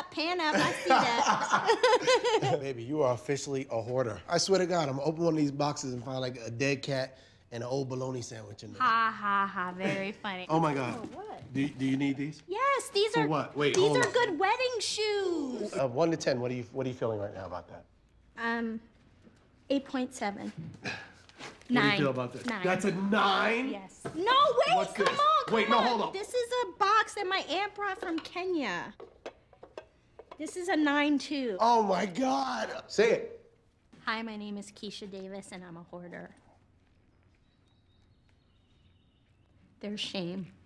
up, pan up. I see that. Baby, you are officially a hoarder. I swear to God, I'm gonna open one of these boxes and find like a dead cat and an old bologna sandwich in there. Ha, ha, ha. Very funny. Oh my God. Oh, what? Do you need these? Yes, these For are what? Wait, these hold are on. good wedding shoes. 1 to 10, what are you feeling right now about that? 8.7. What do you feel about this? 9. That's a 9? Yes. No, wait, What's come this? on, Wait, come no, on. hold on. This is a box that my aunt brought from Kenya. This is a 9 too. Oh my God. Say it. Hi, my name is Keisha Davis, and I'm a hoarder. There's shame.